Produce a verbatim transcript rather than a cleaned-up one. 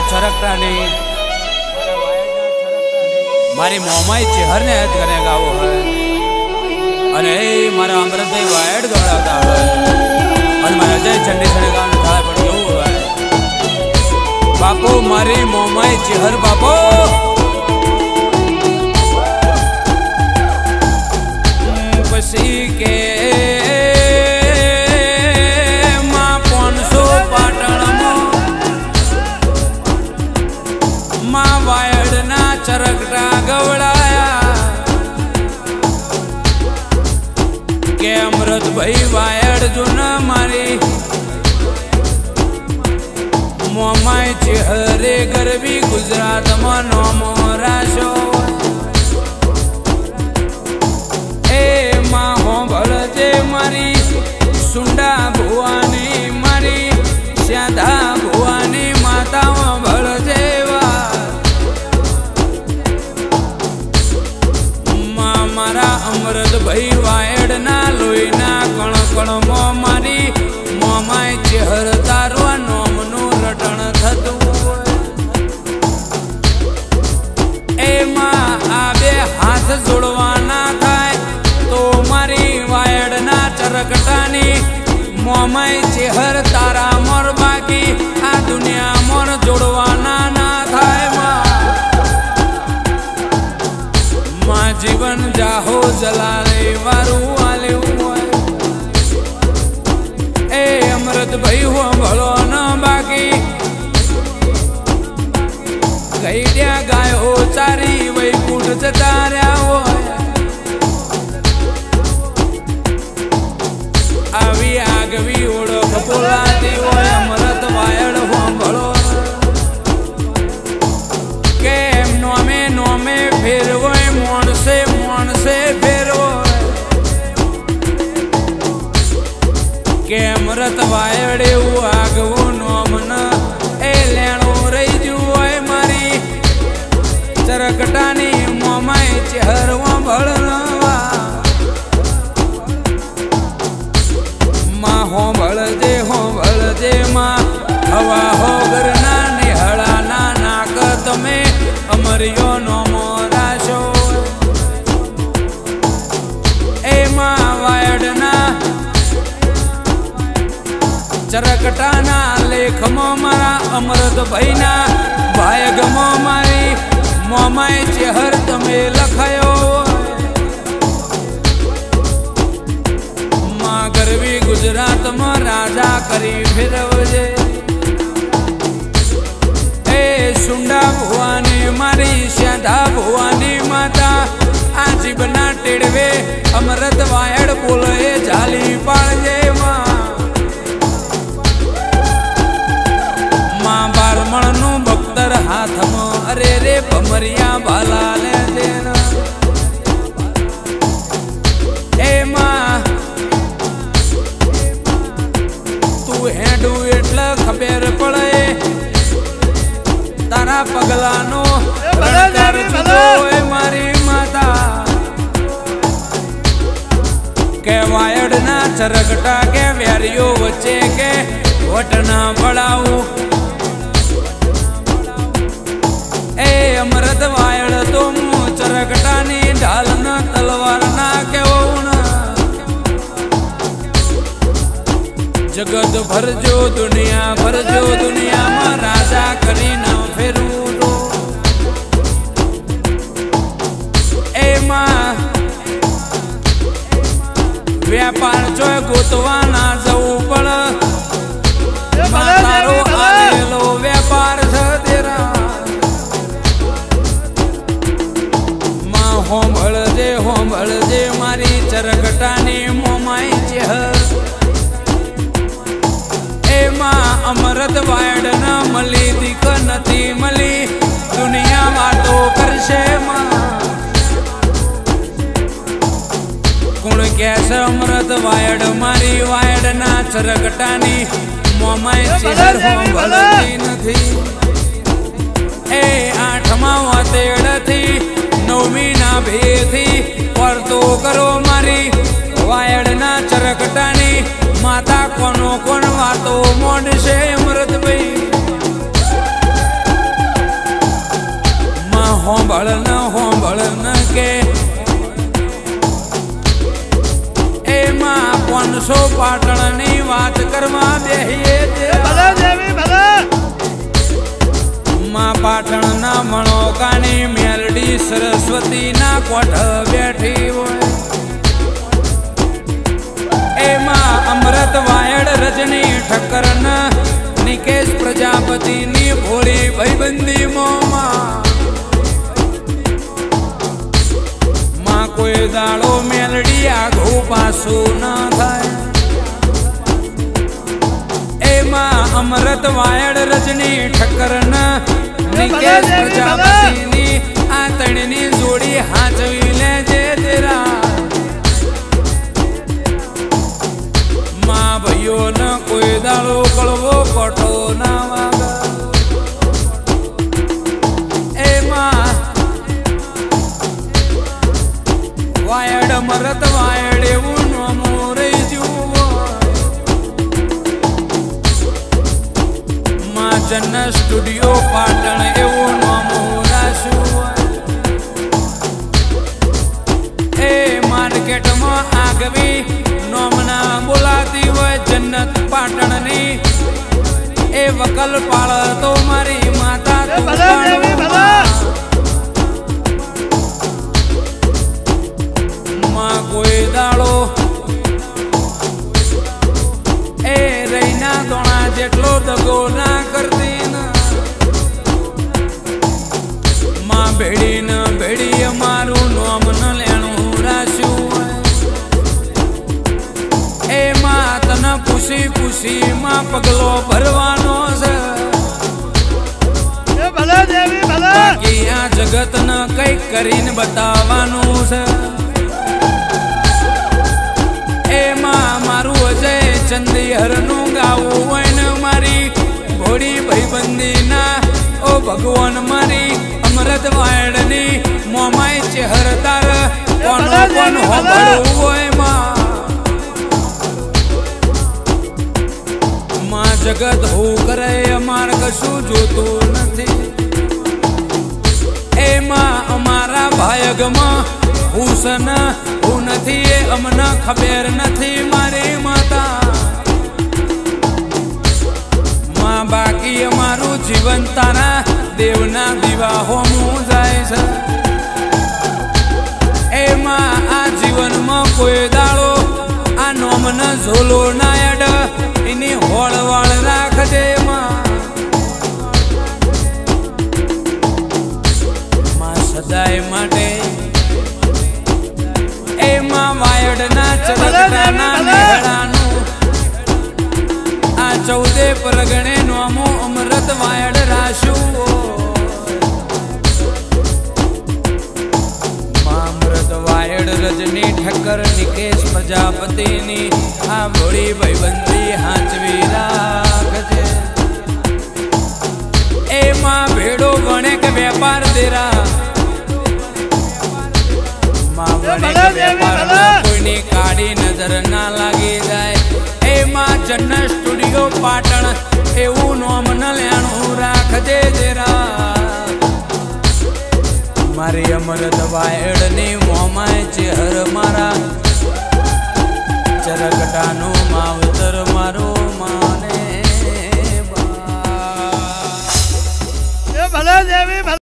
छरकटा नहीं मारी मोमाई चेहर ने याद करे गावो है अरे मारा अमृत भाई वायड दौड़ाता है और मारा जय चंडी सने गांव में थाला पड़ गयो है बापू मारी मोमाई चेहर बापू पसी के चरकटा गवड़ाया के अमृत भाई वायड़ जो न मारी मोमाई चेहरे गरबी गुजरात मनो मोराशो ए माँ हो भलजे मारी सुंडा भुवानी मारी श्यादा भुवानी माता भलजे अमृत भाई वायड़ ना लोई ना कण कण मो मारी मोमाई चेहर तारो नोमनु रटण थतु ए मां आबे हाथ जोड़वाना थाय तो मारी वायड़ ना चरकटानी मोमाई चेहर तारा मोर बाकी आ दुनिया मोर जोड़वाना ना थाय मां जीवन जाहो जलाले वारू वाले ए अमृत भाई हो भलो न बाकी गईड्या गायो चारी वही कूट जतार्या हो आवी आगवी ओळख बोलाती हो अमृत वायड़ हो भलो केम नोमे नोमे फिर वो मोन से मोन से फेरो के अमृत वायड़े आगवो नोमन ए लेणो रही जुए मारी चरकटानी मोमाई चेहर वो भलनवा माँ हो भलजे हो भलजे माँ हवा हो गरना निहड़ा ना नाक तमे अमरियो नोमो राशो वायड़ना चरकटाना लेख मो मारा अमृत भाई ना भायग मो मारी मोमाई चेहर तमे लखायो मां गरवी गुजरात में राजा करी फिरवजे ए सुंडा भुवानी मारी श्यादा भुवानी माता आजी बना टेड़वे अमृत वायड़ बोले जाली पाड़जे मां मां बारमण नु बख्तर हाथ में अरे रे भमरिया भाला ले देना ए मां तू हेडू एटला खबर पड़े तारा पगला नो रणकर जुदो ए मारी माता के वायड़ ना चरकटा के व्यारियो बच्चे के वटना बढ़ाऊ ए अमृत वायड़ तो मुँह चरकटा नी ढाल न तलवार ना के जगत भर जो दुनिया भर जो दुनिया में राजा करी न फेरू तो ए मां व्यापार जो गोतवा ना जाऊ पण मारो आलेलो व्यापार छ तेरा मां होंभळ दे होंभळ दे मारी चरकटानी मोमाई चेहर ए मां अमृत वायड़ न मली दिख नथी मली दुनिया वातो करशे मां कुण कैस अमृत वायड़ मारी वायड़ ना चरकटानी मोमाई चेहर होंभळती नथी ए आठमा वातेड़ थी नवमी ना भे थी पर तो करो मारी वायड़ ना चरकटानी माता कोनो कोन वातो मोड से अमृत भाई માણસો પાટણની વાત કરવા બેહીએ ભલે દેવી ભલે માં પાટણના મણોકાની મેલડી સરસ્વતીના કોઠ બેઠી હોય એમાં અમૃત વાયડ રજની ઠક્કર નિકેશ પ્રજાપતિની ભોળી ભાઈબંધી મોમાં માં કોઈ દાડો મેલડી આઘું પાછું ના થાય એમાં અમૃત વાયડ રજની ઠક્કર નિકેશ પ્રજાપતિની આ તણની જોડી હાચવી લેજે તેરા માં ભાઈઓ ન કોઈ દાડો કળવો કોઠો ના વાગા એમાં વાયડ અમૃત વાયડ એવું નોમો રહી જુઓ માં જન્ન સ્ટુડિયો પાટણ એવું નોમો રાશું એ માર્કેટમાં આગવી નોમના બોલાતી હોય જન્નત પાટણની એ વકલ પાળ તો મારી માતા માં કોઈ દાડો એ રૈના દોણા જેટલો દગો ના કરતી માં ભેડી ન ભેડી અમારું નોમ ન લેણું રાખ્યું એ માં તને પૂછી પૂછી માં પગલો ભરવાનો છે ભલે દેવી ભલે બાકી આ જગત ન કઈક કરીને બતાવવાનું છે એમાં મારું અજય ચંદીહર નું ગાવું હોય ને મારી ઘોડી ભાઈબંધી ના ઓ ભગવાન મારી અમૃત વાયડની મોમાય ચહેર તાર કોનો કોન હોબળવું હોય માં જગત હું કરે અમાર કશું જોતું નથી એમાં અમારા ભાયગમાં હુસન હું નથી એ અમને ખબર નથી મારી માતા માં બાકી અમારું જીવન તારા દેવના દિવાહો મું જાય છે એમાં આ જીવનમાં કોઈ દાડો આ નોમન ઝોલો ના એડ એની હોળ વાળ રાખજે માં સદાય માટે એમાં વાયડના ચરકડાના મેળાનું આ ચૌદે પરગણે નોમો અમૃત વાયડ રાશું અમૃત વાયડ રજની ઠક્કર નિકેશ પ્રજાપતિની આ ભોળી ભાઈબંધી હાચવી રાખજે એમાં ભેડો ગણેક વેપાર તેરા કોઈની કાળી નજર ના લાગી જાય એમાં જન્ન સ્ટુડિયો પાટણ એવું નોમ ન લેણું રાખજે જરા મારી અમૃત વાયડની મોમાય ચહેર મારા ચરકટાનું માવતર મારો માને ભલે દેવી